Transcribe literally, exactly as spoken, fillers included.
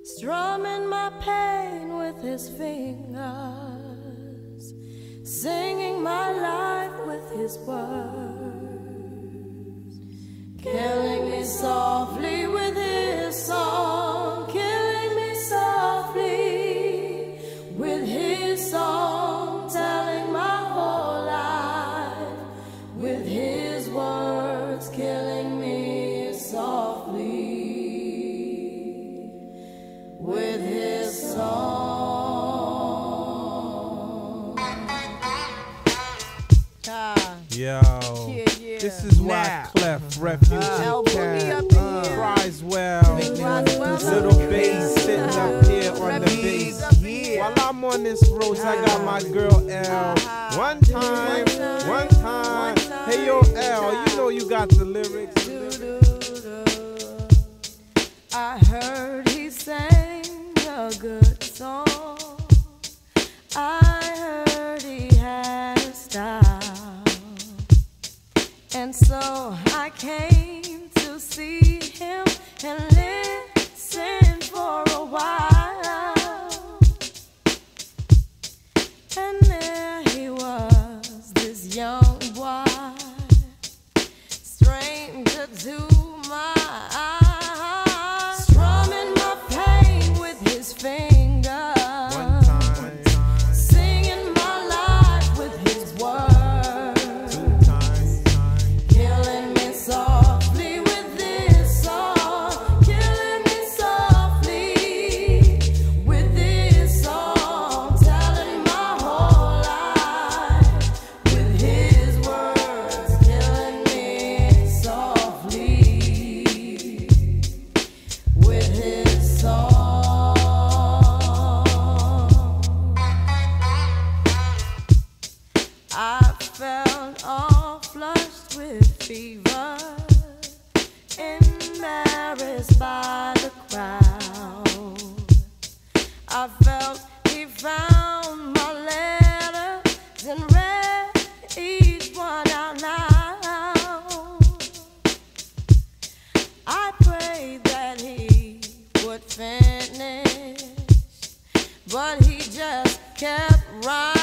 strumming my pain with his fingers, singing my life with his words, killing me softly with his song, killing me softly with his song, telling my whole life with his words, killing me softly with his song. Ah. Yo, Yeah, yeah. this is why Now. Clef, Refugee Uh, Cat, Boogie up in uh, here. cries well, little bass sitting up here on the bass. While I'm on this road, I got my girl L. One time, one time. Hey yo L, you know you got the lyrics. I heard he sang a good song. I heard he had a style. And so I came to see him and listen for a while. And there he was, this young boy, stranger to my eyes, strumming my pain with his fingers, One time, singing my life with his words, two times, killing me softly with this song, killing me softly with this song, telling my whole life with his words, killing me softly with his song. I felt all flushed with fever, embarrassed by the crowd. I felt he found my letters and read each one out loud. I prayed that he would finish, but he just kept writing.